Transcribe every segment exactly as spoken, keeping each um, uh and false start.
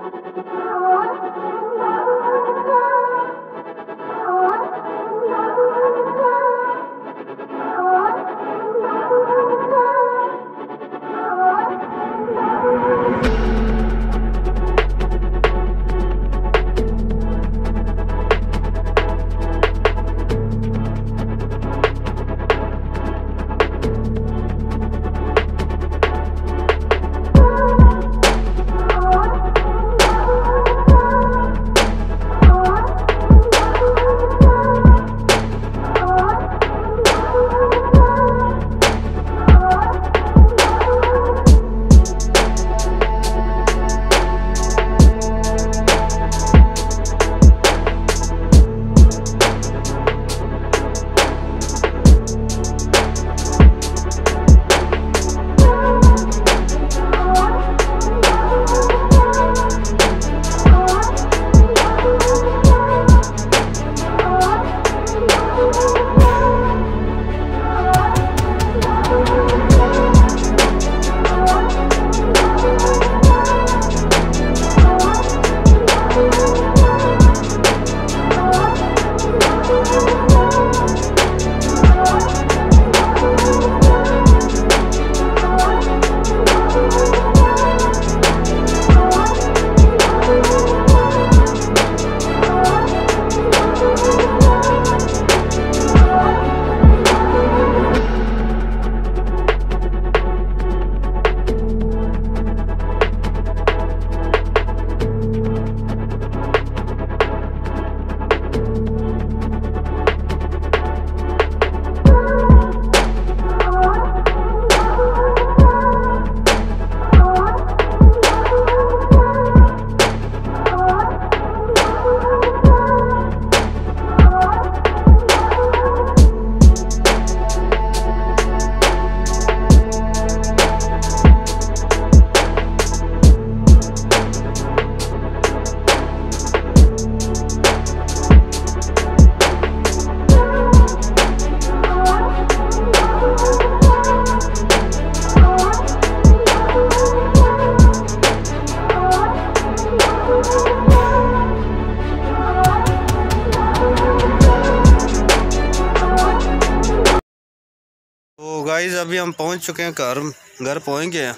तो गाइस अभी हम पहुंच चुके हैं घर घर पहुंच गए हैं।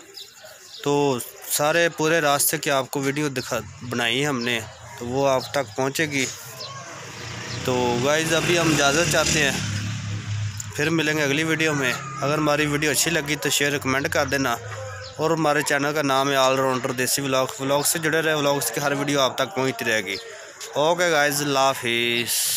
तो सारे पूरे रास्ते की आपको वीडियो दिखा बनाई है हमने, तो वो आप तक पहुंचेगी। तो गाइस अभी हम इजाज़त चाहते हैं, फिर मिलेंगे अगली वीडियो में। अगर हमारी वीडियो अच्छी लगी तो शेयर कमेंट कर देना। और हमारे चैनल का नाम है ऑलराउंडर देसी व्लॉग। व्लॉग से जुड़े रहे, व्लॉग्स की हर वीडियो आप तक पहुँचती रहेगी। ओके गाइस, अल्लाह हाफिज़।